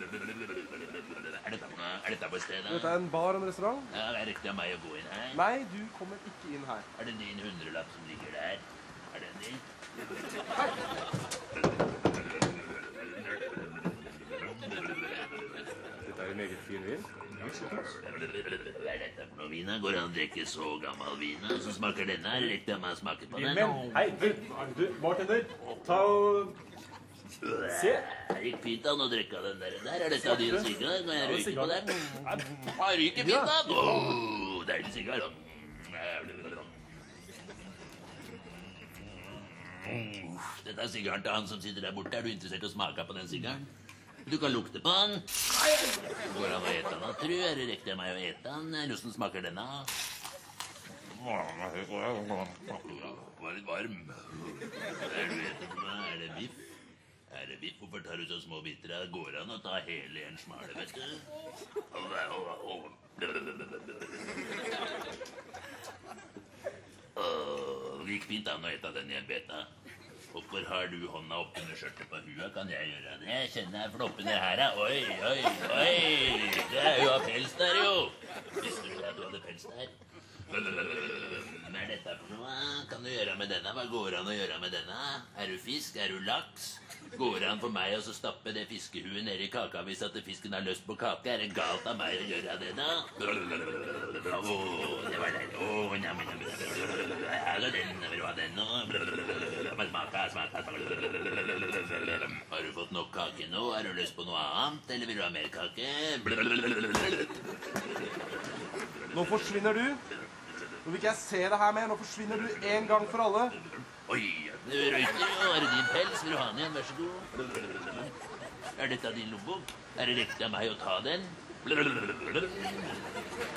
dette på stedet? Dette en bar og en restaurant? Ja, er det riktig av meg å gå inn her? Nei, du kommer ikke inn her. Er det din 100-lapp som ligger der? Er den din? Dette en meget fin vin. Hva er dette for noe vin? Går det an å drikke så gammel vin? Så smaker denne? Er det riktig av meg å smake på den? Hei, du, bartender, ta og... Se! Det gikk fint an å drikke den der. Er dette din sigar? Når jeg røyker på den? Jeg ryker fint da! Det er en sigar. Dette er sigaren til han som sitter der borte. Er du interessert i å smake på den sigaren? Du kan lukte på den. Går han å ete den, tror jeg? Er det riktig av meg å ete den? Hvordan smaker denne? Var litt varm. Er det biff? Er det biff? Hvorfor tar du så små biter? Det går an å ta hele en smale, vet du. Det gikk fint an å ete den i en beta. Hvorfor har du hånda oppunder skjørtet på huet? Kan jeg gjøre det? Jeg kjenner jeg floppene her. Oi, oi, oi. Det er jo av pels der, jo. Visste du at du hadde pels der? Hva er dette for noe? Kan du gjøre med denne? Hva går an å gjøre med denne? Er du fisk? Er du laks? Går det an for meg å stappe det fiskehuet ned i kaka hvis at fisken har lyst på kake? Er det galt av meg å gjøre det da? Det var det. Njam. Her er den. Vil du ha den nå? Smaka. Har du fått nok kake nå? Har du lyst på noe annet? Eller vil du ha mer kake? Nå forsvinner du. Nå vil ikke jeg se det her mer. Nå forsvinner du en gang for alle. Oi, du røyker jo. Er det din pels? Vil du ha den igjen? Vær så god. Er dette din lommebok? Er det riktig av meg å ta den?